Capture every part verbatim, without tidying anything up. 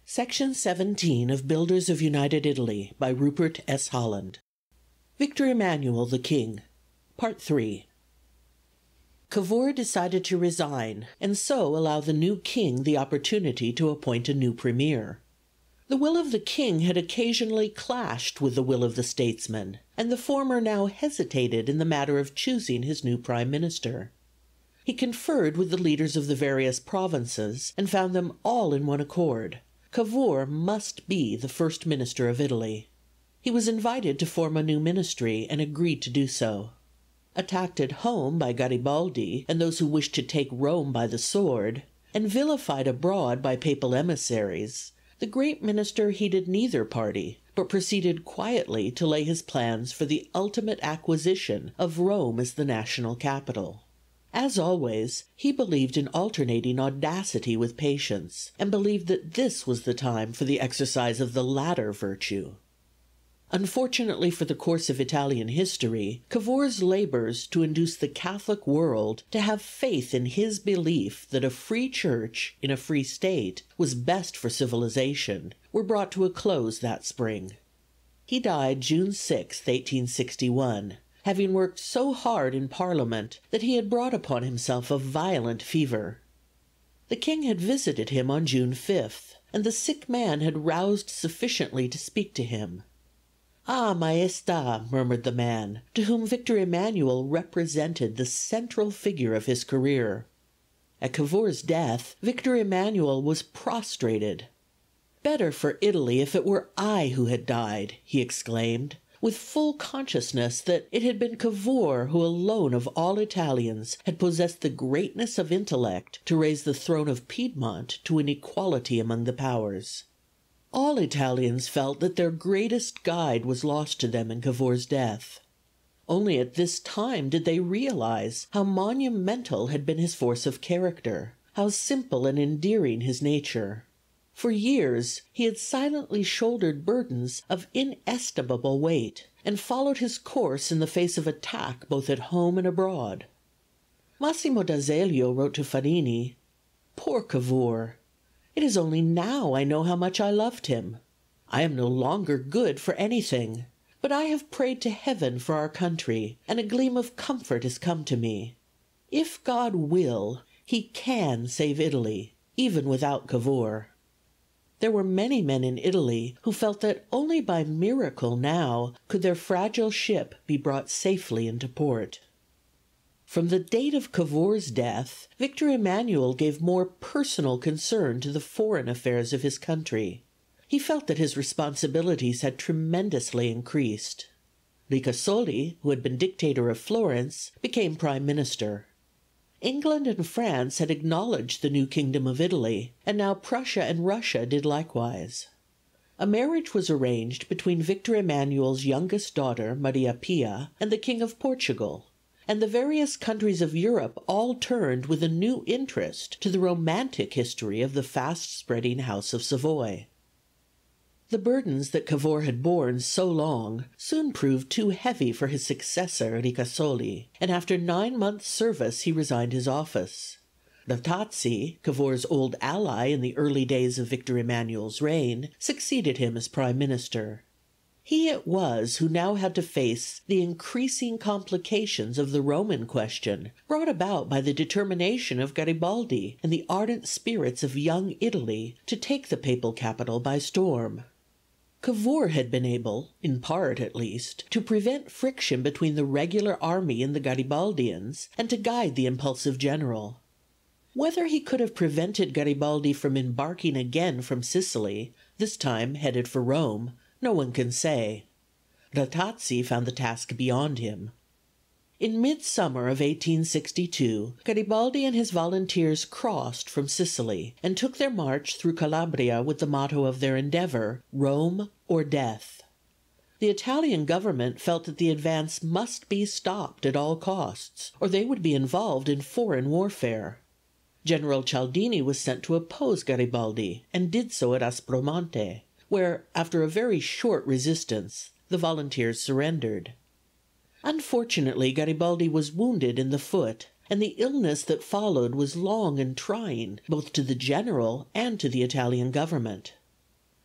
Section seventeen of Builders of United Italy by Rupert S. Holland. Victor Emmanuel the King. Part three. Cavour decided to resign, and so allow the new king the opportunity to appoint a new premier. The will of the king had occasionally clashed with the will of the statesman, and the former now hesitated in the matter of choosing his new prime minister. He conferred with the leaders of the various provinces, and found them all in one accord. Cavour must be the first minister of Italy. He was invited to form a new ministry, and agreed to do so. Attacked at home by Garibaldi and those who wished to take Rome by the sword, and vilified abroad by papal emissaries, the great minister heeded neither party, but proceeded quietly to lay his plans for the ultimate acquisition of Rome as the national capital. As always, he believed in alternating audacity with patience, and believed that this was the time for the exercise of the latter virtue. Unfortunately for the course of Italian history, Cavour's labors to induce the Catholic world to have faith in his belief that a free church in a free state was best for civilization were brought to a close that spring. He died June sixth, eighteen sixty-one, having worked so hard in Parliament that he had brought upon himself a violent fever. The king had visited him on June fifth, and the sick man had roused sufficiently to speak to him. "Ah, Maestà," murmured the man, to whom Victor Emmanuel represented the central figure of his career. At Cavour's death, Victor Emmanuel was prostrated. "Better for Italy if it were I who had died," he exclaimed, with full consciousness that it had been Cavour who alone of all Italians had possessed the greatness of intellect to raise the throne of Piedmont to an equality among the powers. All Italians felt that their greatest guide was lost to them in Cavour's death. Only at this time did they realize how monumental had been his force of character, how simple and endearing his nature. For years he had silently shouldered burdens of inestimable weight, and followed his course in the face of attack both at home and abroad. Massimo d'Azeglio wrote to Farini, "Poor Cavour! It is only now I know how much I loved him. I am no longer good for anything, but I have prayed to heaven for our country, and a gleam of comfort has come to me. If God will, he can save Italy, even without Cavour." There were many men in Italy who felt that only by miracle now could their fragile ship be brought safely into port. From the date of Cavour's death, Victor Emmanuel gave more personal concern to the foreign affairs of his country. He felt that his responsibilities had tremendously increased. Ricasoli, who had been dictator of Florence, became prime minister. England and France had acknowledged the new kingdom of Italy, and now Prussia and Russia did likewise. A marriage was arranged between Victor Emmanuel's youngest daughter, Maria Pia, and the King of Portugal, and the various countries of Europe all turned with a new interest to the romantic history of the fast-spreading House of Savoy. The burdens that Cavour had borne so long soon proved too heavy for his successor Ricasoli, and after nine months' service he resigned his office. Ratazzi, Cavour's old ally in the early days of Victor Emmanuel's reign, succeeded him as prime minister. He it was who now had to face the increasing complications of the Roman question, brought about by the determination of Garibaldi and the ardent spirits of young Italy to take the papal capital by storm. Cavour had been able, in part at least, to prevent friction between the regular army and the Garibaldians, and to guide the impulsive general. Whether he could have prevented Garibaldi from embarking again from Sicily, this time headed for Rome, no one can say. Ratazzi found the task beyond him. In midsummer of eighteen sixty-two, Garibaldi and his volunteers crossed from Sicily, and took their march through Calabria with the motto of their endeavour, Rome or death. The Italian government felt that the advance must be stopped at all costs, or they would be involved in foreign warfare. General Cialdini was sent to oppose Garibaldi, and did so at Aspromonte, where, after a very short resistance, the volunteers surrendered. Unfortunately, Garibaldi was wounded in the foot, and the illness that followed was long and trying, both to the general and to the Italian government.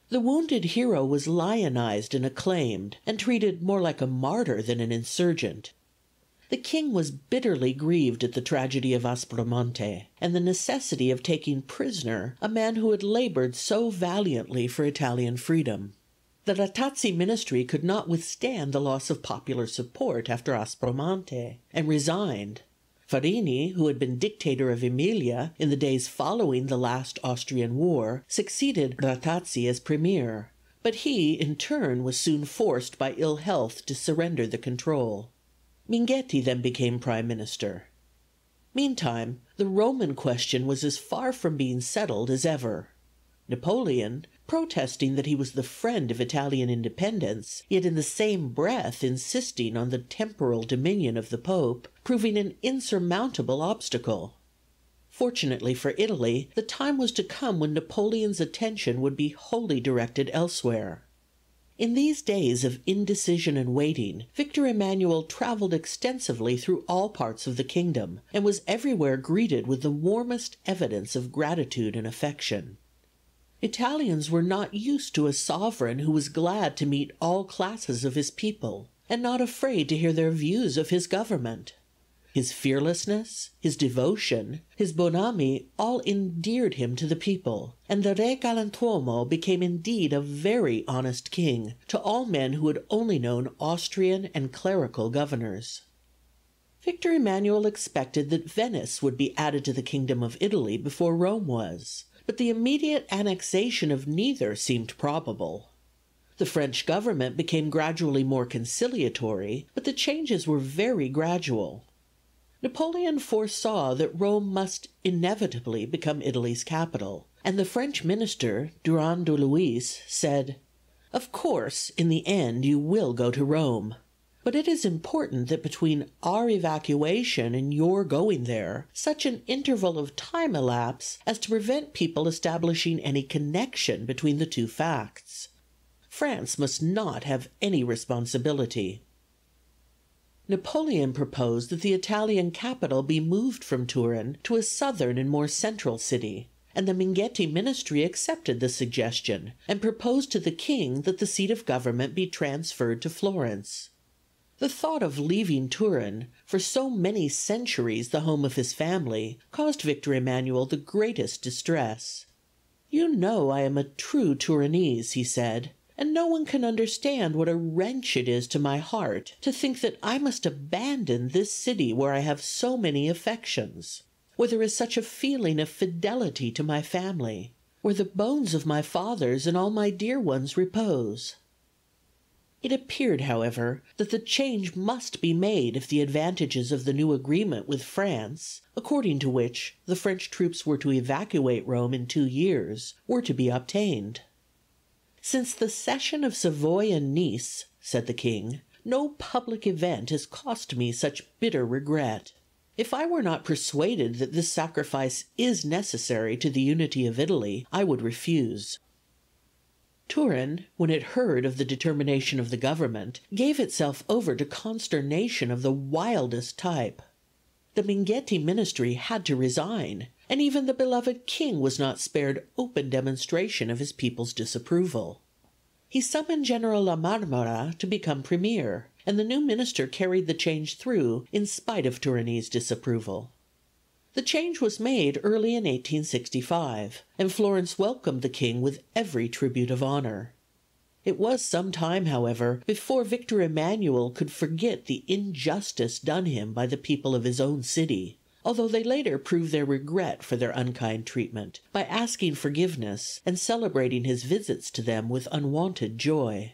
The wounded hero was lionized and acclaimed, and treated more like a martyr than an insurgent. The king was bitterly grieved at the tragedy of Aspromonte, and the necessity of taking prisoner a man who had labored so valiantly for Italian freedom. The Ratazzi ministry could not withstand the loss of popular support after Aspromonte, and resigned. Farini, who had been dictator of Emilia in the days following the last Austrian war, succeeded Ratazzi as premier, but he, in turn, was soon forced by ill health to surrender the control. Minghetti then became prime minister. Meantime, the Roman question was as far from being settled as ever. Napoleon, protesting that he was the friend of Italian independence, yet in the same breath insisting on the temporal dominion of the Pope, proving an insurmountable obstacle. Fortunately for Italy, the time was to come when Napoleon's attention would be wholly directed elsewhere. In these days of indecision and waiting, Victor Emmanuel travelled extensively through all parts of the kingdom, and was everywhere greeted with the warmest evidence of gratitude and affection. Italians were not used to a sovereign who was glad to meet all classes of his people, and not afraid to hear their views of his government. His fearlessness, his devotion, his bonami all endeared him to the people, and the Re Galantuomo became indeed a very honest king to all men who had only known Austrian and clerical governors. Victor Emmanuel expected that Venice would be added to the kingdom of Italy before Rome was, but the immediate annexation of neither seemed probable. The French government became gradually more conciliatory, but the changes were very gradual. Napoleon foresaw that Rome must inevitably become Italy's capital, and the French minister, Durand de Luis, said, "Of course, in the end you will go to Rome, but it is important that between our evacuation and your going there, such an interval of time elapse as to prevent people establishing any connection between the two facts. France must not have any responsibility." Napoleon proposed that the Italian capital be moved from Turin to a southern and more central city, and the Minghetti ministry accepted the suggestion, and proposed to the king that the seat of government be transferred to Florence. The thought of leaving Turin, for so many centuries the home of his family, caused Victor Emmanuel the greatest distress. "You know I am a true Turinese," he said, "and no one can understand what a wrench it is to my heart to think that I must abandon this city where I have so many affections, where there is such a feeling of fidelity to my family, where the bones of my fathers and all my dear ones repose." It appeared, however, that the change must be made if the advantages of the new agreement with France, according to which the French troops were to evacuate Rome in two years, were to be obtained. "Since the cession of Savoy and Nice," said the king, "no public event has cost me such bitter regret. If I were not persuaded that this sacrifice is necessary to the unity of Italy, I would refuse." Turin, when it heard of the determination of the government, gave itself over to consternation of the wildest type. The Minghetti ministry had to resign, and even the beloved king was not spared open demonstration of his people's disapproval. He summoned General La Marmora to become premier, and the new minister carried the change through in spite of Turinese disapproval. The change was made early in eighteen sixty-five, and Florence welcomed the king with every tribute of honor. It was some time, however, before Victor Emmanuel could forget the injustice done him by the people of his own city, although they later proved their regret for their unkind treatment by asking forgiveness and celebrating his visits to them with unwonted joy.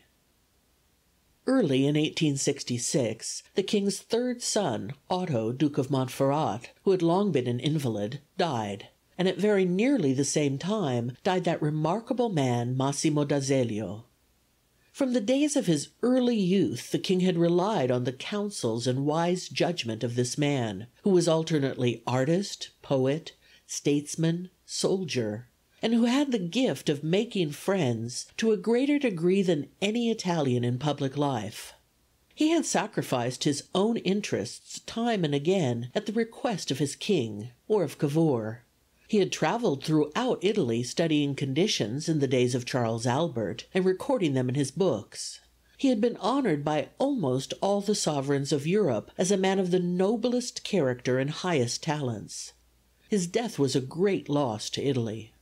Early in eighteen sixty-six, the king's third son, Otto, Duke of Montferrat, who had long been an invalid, died, and at very nearly the same time died that remarkable man Massimo d'Azeglio. From the days of his early youth the king had relied on the counsels and wise judgment of this man, who was alternately artist, poet, statesman, soldier, and who had the gift of making friends to a greater degree than any Italian in public life. He had sacrificed his own interests time and again at the request of his king or of Cavour. He had traveled throughout Italy studying conditions in the days of Charles Albert and recording them in his books. He had been honored by almost all the sovereigns of Europe as a man of the noblest character and highest talents. His death was a great loss to Italy.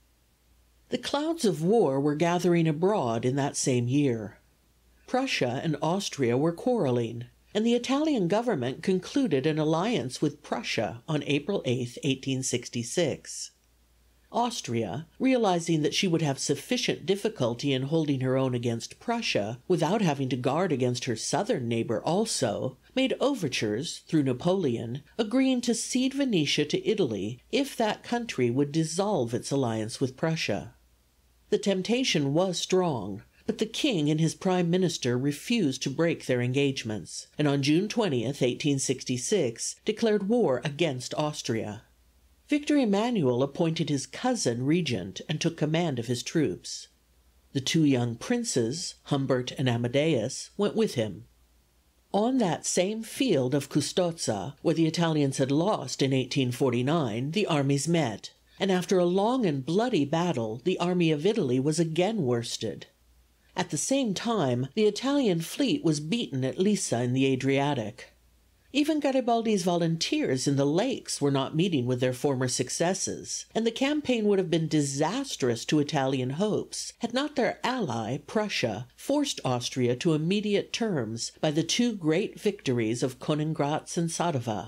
The clouds of war were gathering abroad in that same year. Prussia and Austria were quarreling, and the Italian government concluded an alliance with Prussia on April eighth, eighteen sixty-six. Austria, realizing that she would have sufficient difficulty in holding her own against Prussia without having to guard against her southern neighbor also, made overtures, through Napoleon, agreeing to cede Venetia to Italy if that country would dissolve its alliance with Prussia. The temptation was strong, but the king and his prime minister refused to break their engagements, and on June twentieth, eighteen sixty-six, declared war against Austria. Victor Emmanuel appointed his cousin regent and took command of his troops. The two young princes, Humbert and Amadeus, went with him. On that same field of Custozza, where the Italians had lost in eighteen forty-nine, the armies met, and after a long and bloody battle, the army of Italy was again worsted. At the same time, the Italian fleet was beaten at Lissa in the Adriatic. Even Garibaldi's volunteers in the lakes were not meeting with their former successes, and the campaign would have been disastrous to Italian hopes had not their ally, Prussia, forced Austria to immediate terms by the two great victories of Königgrätz and Sadova.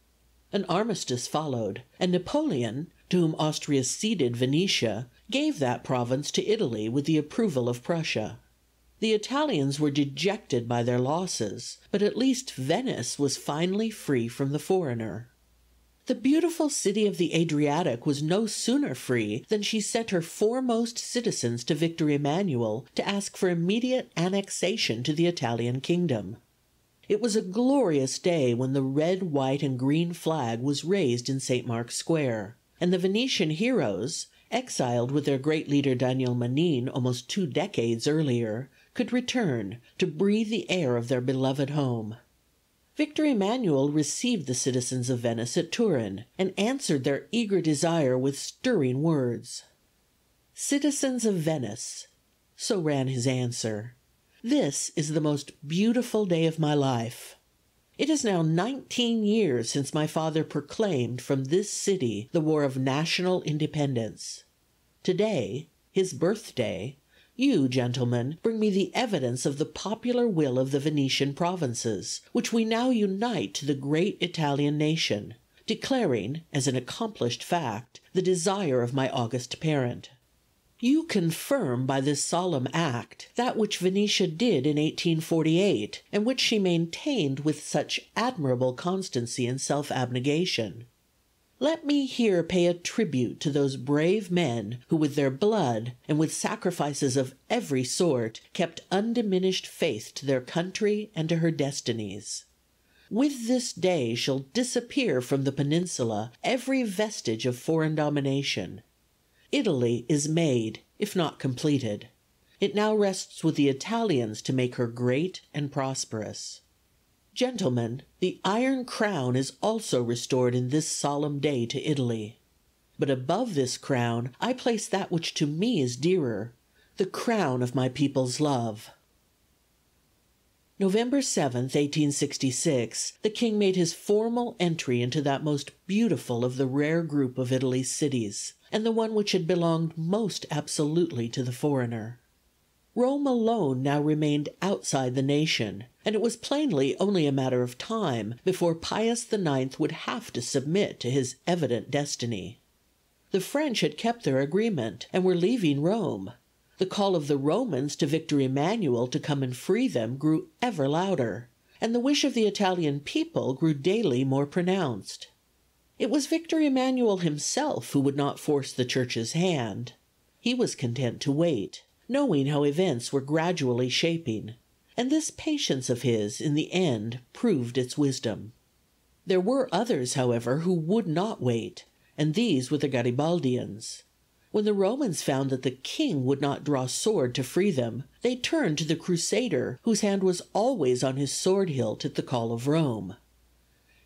An armistice followed, and Napoleon, to whom Austria ceded Venetia, gave that province to Italy with the approval of Prussia. The Italians were dejected by their losses, but at least Venice was finally free from the foreigner. The beautiful city of the Adriatic was no sooner free than she sent her foremost citizens to Victor Emmanuel to ask for immediate annexation to the Italian kingdom. It was a glorious day when the red, white, and green flag was raised in Saint Mark's Square, and the Venetian heroes, exiled with their great leader Daniel Manin almost two decades earlier, could return to breathe the air of their beloved home. Victor Emmanuel received the citizens of Venice at Turin and answered their eager desire with stirring words. "Citizens of Venice," so ran his answer, "this is the most beautiful day of my life. It is now nineteen years since my father proclaimed from this city the war of national independence. Today, his birthday, you, gentlemen, bring me the evidence of the popular will of the Venetian provinces, which we now unite to the great Italian nation, declaring, as an accomplished fact, the desire of my august parent. You confirm by this solemn act that which Venetia did in eighteen forty-eight, and which she maintained with such admirable constancy and self-abnegation. Let me here pay a tribute to those brave men who with their blood and with sacrifices of every sort kept undiminished faith to their country and to her destinies. With this day shall disappear from the peninsula every vestige of foreign domination. Italy is made, if not completed. It now rests with the Italians to make her great and prosperous. Gentlemen, the Iron Crown is also restored in this solemn day to Italy. But above this crown I place that which to me is dearer, the crown of my people's love." November seventh, eighteen sixty-six, the king made his formal entry into that most beautiful of the rare group of Italy's cities, and the one which had belonged most absolutely to the foreigner. Rome alone now remained outside the nation, and it was plainly only a matter of time before Pius the Ninth would have to submit to his evident destiny. The French had kept their agreement, and were leaving Rome. The call of the Romans to Victor Emmanuel to come and free them grew ever louder, and the wish of the Italian people grew daily more pronounced. It was Victor Emmanuel himself who would not force the Church's hand. He was content to wait, knowing how events were gradually shaping, and this patience of his in the end proved its wisdom. There were others, however, who would not wait, and these were the Garibaldians. When the Romans found that the king would not draw sword to free them, they turned to the Crusader, whose hand was always on his sword hilt at the call of Rome.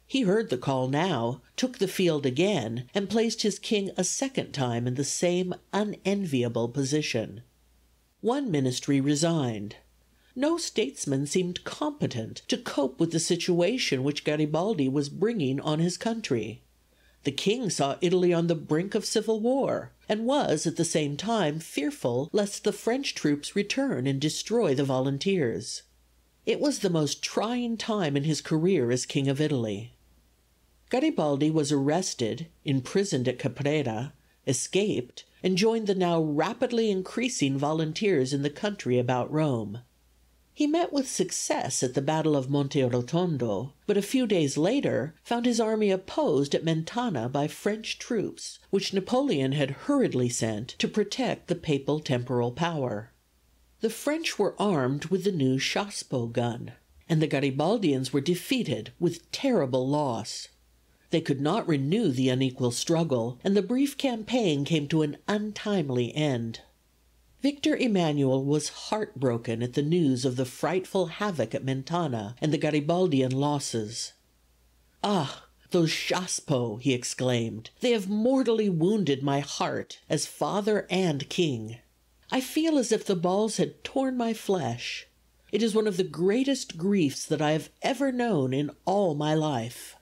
He heard the call now, took the field again, and placed his king a second time in the same unenviable position. One ministry resigned. No statesman seemed competent to cope with the situation which Garibaldi was bringing on his country. The king saw Italy on the brink of civil war, and was at the same time fearful lest the French troops return and destroy the volunteers. It was the most trying time in his career as King of Italy. Garibaldi was arrested, imprisoned at Caprera, escaped, and joined the now rapidly increasing volunteers in the country about Rome. He met with success at the Battle of Monte Rotondo, but a few days later found his army opposed at Mentana by French troops, which Napoleon had hurriedly sent to protect the papal temporal power. The French were armed with the new chassepot gun, and the Garibaldians were defeated with terrible loss. They could not renew the unequal struggle, and the brief campaign came to an untimely end. Victor Emmanuel was heartbroken at the news of the frightful havoc at Mentana and the Garibaldian losses. "Ah, those chassepots!" he exclaimed. "They have mortally wounded my heart as father and king. I feel as if the balls had torn my flesh. It is one of the greatest griefs that I have ever known in all my life."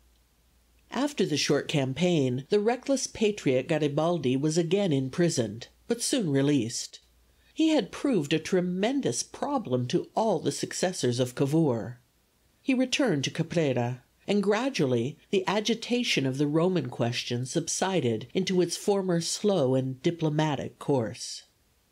After the short campaign, the reckless patriot Garibaldi was again imprisoned, but soon released. He had proved a tremendous problem to all the successors of Cavour. He returned to Caprera, and gradually the agitation of the Roman question subsided into its former slow and diplomatic course.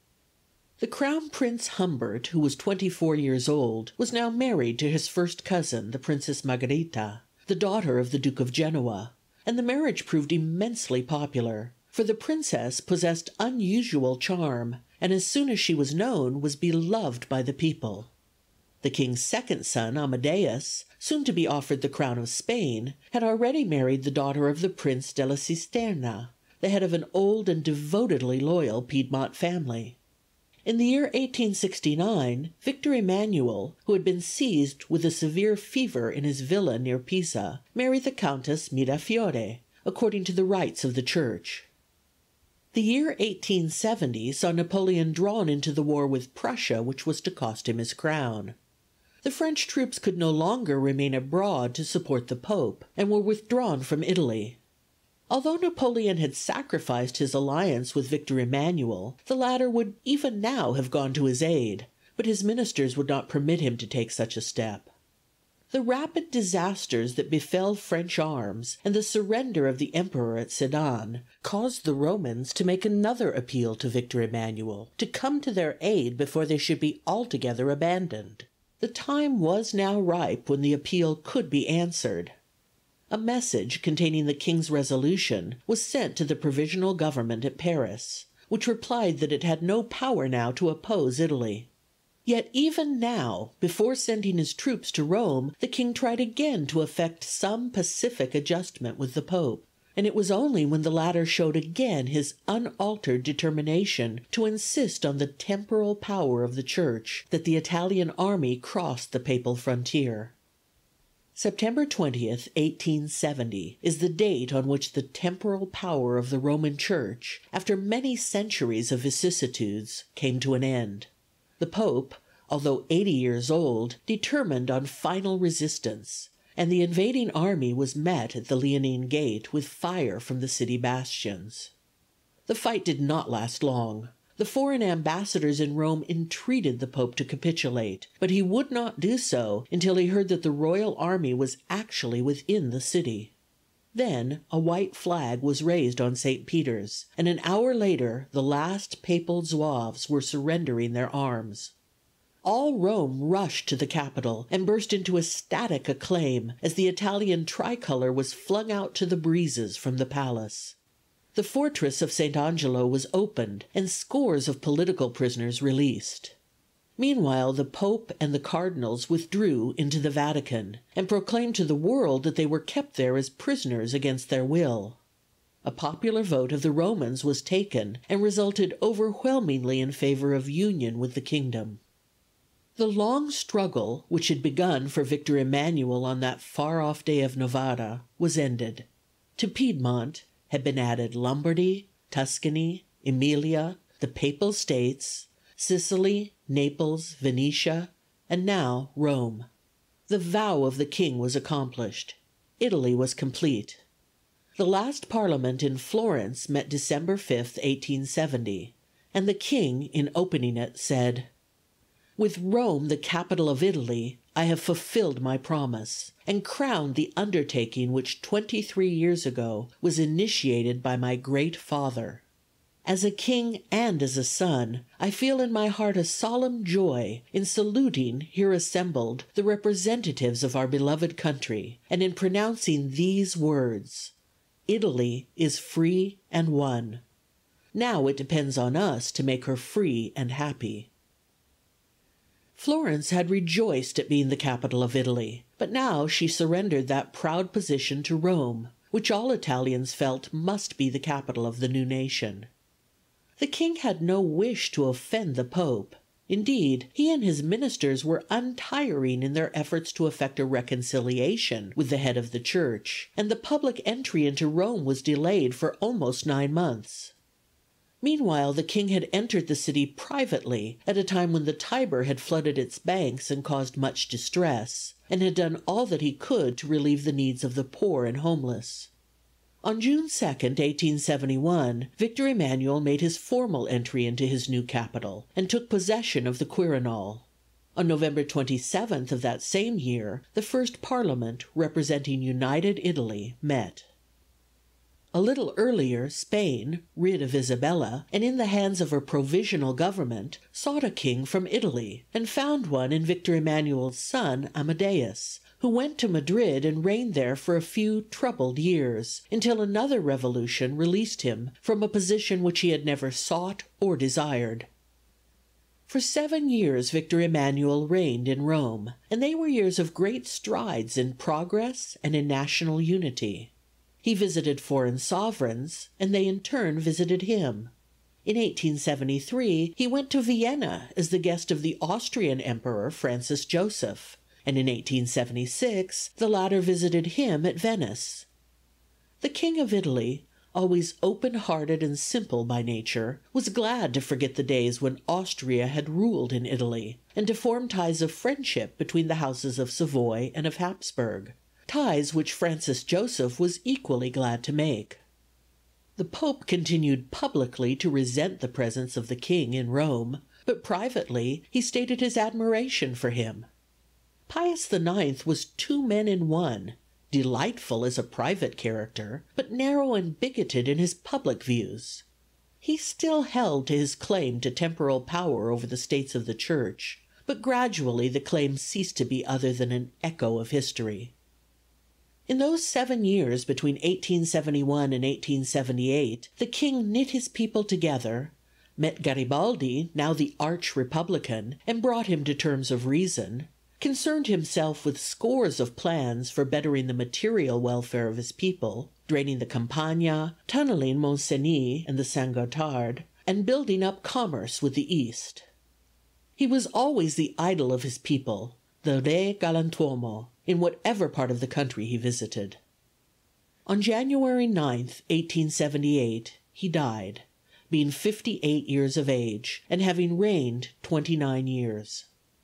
The Crown Prince Humbert, who was twenty-four years old, was now married to his first cousin, the Princess Margherita, the daughter of the Duke of Genoa, and the marriage proved immensely popular, for the princess possessed unusual charm, and as soon as she was known was beloved by the people. The king's second son, Amadeus, soon to be offered the crown of Spain, had already married the daughter of the Prince della Cisterna, the head of an old and devotedly loyal Piedmont family. In the year eighteen sixty-nine, Victor Emmanuel, who had been seized with a severe fever in his villa near Pisa, married the Countess Mirafiore, according to the rites of the Church. The year eighteen seventy saw Napoleon drawn into the war with Prussia, which was to cost him his crown. The French troops could no longer remain abroad to support the Pope, and were withdrawn from Italy. Although Napoleon had sacrificed his alliance with Victor Emmanuel, the latter would even now have gone to his aid, but his ministers would not permit him to take such a step. The rapid disasters that befell French arms, and the surrender of the Emperor at Sedan, caused the Romans to make another appeal to Victor Emmanuel, to come to their aid before they should be altogether abandoned. The time was now ripe when the appeal could be answered. A message containing the king's resolution was sent to the provisional government at Paris, which replied that it had no power now to oppose Italy. Yet even now, before sending his troops to Rome, the king tried again to effect some pacific adjustment with the Pope, and it was only when the latter showed again his unaltered determination to insist on the temporal power of the Church that the Italian army crossed the papal frontier. September twentieth, eighteen seventy, is the date on which the temporal power of the Roman Church, after many centuries of vicissitudes, came to an end. The Pope, although eighty years old, determined on final resistance, and the invading army was met at the Leonine Gate with fire from the city bastions. The fight did not last long. The foreign ambassadors in Rome entreated the Pope to capitulate, but he would not do so until he heard that the royal army was actually within the city. Then a white flag was raised on Saint Peter's, and an hour later the last papal zouaves were surrendering their arms. All Rome rushed to the capital and burst into ecstatic acclaim as the Italian tricolour was flung out to the breezes from the palace. The fortress of Saint Angelo was opened and scores of political prisoners released. Meanwhile the Pope and the cardinals withdrew into the Vatican, and proclaimed to the world that they were kept there as prisoners against their will. A popular vote of the Romans was taken, and resulted overwhelmingly in favour of union with the kingdom. The long struggle which had begun for Victor Emmanuel on that far-off day of Novara was ended. To Piedmont had been added Lombardy, Tuscany, Emilia, the Papal States, Sicily, Naples, Venetia, and now Rome. The vow of the king was accomplished. Italy was complete. The last Parliament in Florence met December fifth, eighteen seventy, and the king, in opening it, said, "With Rome the capital of Italy, I have fulfilled my promise, and crowned the undertaking which twenty-three years ago was initiated by my great father. As a king and as a son, I feel in my heart a solemn joy in saluting here assembled the representatives of our beloved country, and in pronouncing these words: Italy is free and one. Now it depends on us to make her free and happy." Florence had rejoiced at being the capital of Italy, but now she surrendered that proud position to Rome, which all Italians felt must be the capital of the new nation. The king had no wish to offend the Pope. Indeed, he and his ministers were untiring in their efforts to effect a reconciliation with the head of the Church, and the public entry into Rome was delayed for almost nine months. Meanwhile, the king had entered the city privately at a time when the Tiber had flooded its banks and caused much distress, and had done all that he could to relieve the needs of the poor and homeless. On June second, eighteen seventy-one, Victor Emmanuel made his formal entry into his new capital, and took possession of the Quirinal. On November twenty-seventh of that same year, the first Parliament, representing United Italy, met. A little earlier, Spain, rid of Isabella, and in the hands of a provisional government, sought a king from Italy, and found one in Victor Emmanuel's son, Amadeus, who went to Madrid and reigned there for a few troubled years, until another revolution released him from a position which he had never sought or desired. For seven years Victor Emmanuel reigned in Rome, and they were years of great strides in progress and in national unity. He visited foreign sovereigns, and they in turn visited him. In eighteen seventy-three he went to Vienna as the guest of the Austrian Emperor Francis Joseph, and in eighteen seventy-six the latter visited him at Venice. The King of Italy, always open-hearted and simple by nature, was glad to forget the days when Austria had ruled in Italy, and to form ties of friendship between the houses of Savoy and of Habsburg, ties which Francis Joseph was equally glad to make. The Pope continued publicly to resent the presence of the king in Rome, but privately he stated his admiration for him. Pius the Ninth was two men in one, delightful as a private character, but narrow and bigoted in his public views. He still held to his claim to temporal power over the states of the Church, but gradually the claim ceased to be other than an echo of history. In those seven years between eighteen seventy-one and eighteen seventy-eight, the king knit his people together, met Garibaldi, now the arch-republican, and brought him to terms of reason, concerned himself with scores of plans for bettering the material welfare of his people, draining the Campagna, tunneling Mont-Cenis and the Saint-Gothard, and building up commerce with the East. He was always the idol of his people, the Re Galantuomo, in whatever part of the country he visited. On January ninth, eighteen seventy-eight, he died, being fifty-eight years of age, and having reigned twenty-nine years.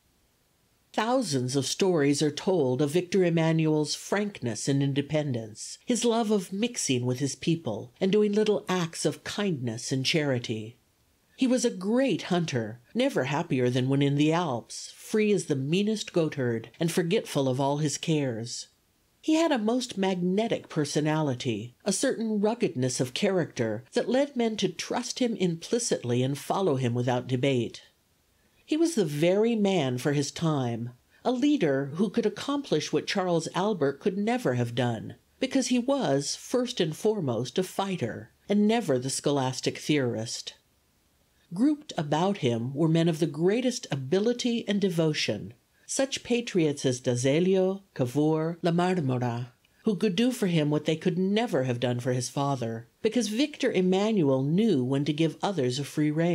Thousands of stories are told of Victor Emmanuel's frankness and independence, his love of mixing with his people, and doing little acts of kindness and charity. He was a great hunter, never happier than when in the Alps, free as the meanest goatherd, and forgetful of all his cares. He had a most magnetic personality, a certain ruggedness of character that led men to trust him implicitly and follow him without debate. He was the very man for his time, a leader who could accomplish what Charles Albert could never have done, because he was, first and foremost, a fighter, and never the scholastic theorist. Grouped about him were men of the greatest ability and devotion, such patriots as D'Azeglio, Cavour, La Marmora, who could do for him what they could never have done for his father, because Victor Emmanuel knew when to give others a free rein,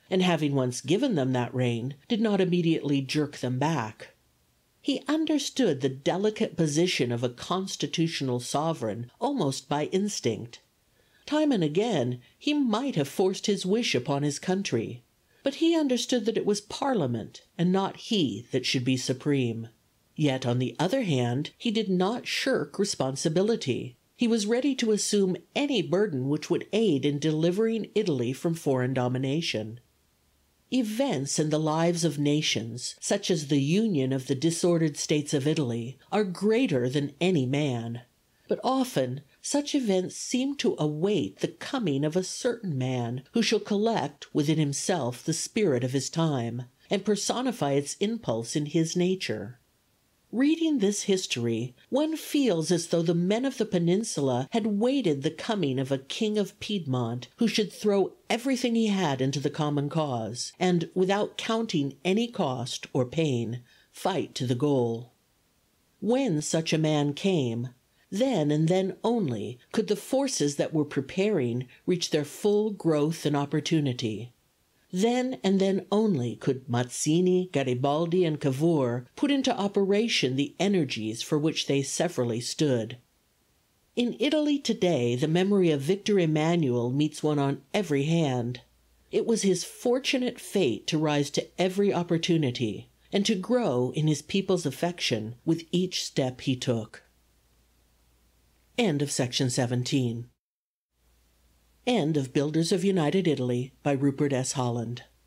and having once given them that rein, did not immediately jerk them back. He understood the delicate position of a constitutional sovereign almost by instinct. Time and again he might have forced his wish upon his country, but he understood that it was Parliament and not he that should be supreme. Yet, on the other hand, he did not shirk responsibility. He was ready to assume any burden which would aid in delivering Italy from foreign domination. Events in the lives of nations, such as the union of the disordered states of Italy, are greater than any man. But often such events seem to await the coming of a certain man who shall collect within himself the spirit of his time, and personify its impulse in his nature. Reading this history, one feels as though the men of the peninsula had waited the coming of a king of Piedmont who should throw everything he had into the common cause, and, without counting any cost or pain, fight to the goal. When such a man came, then and then only could the forces that were preparing reach their full growth and opportunity. Then and then only could Mazzini, Garibaldi, and Cavour put into operation the energies for which they severally stood. In Italy today the memory of Victor Emmanuel meets one on every hand. It was his fortunate fate to rise to every opportunity, and to grow in his people's affection with each step he took. End of section seventeen. End of Builders of United Italy by Rupert S. Holland.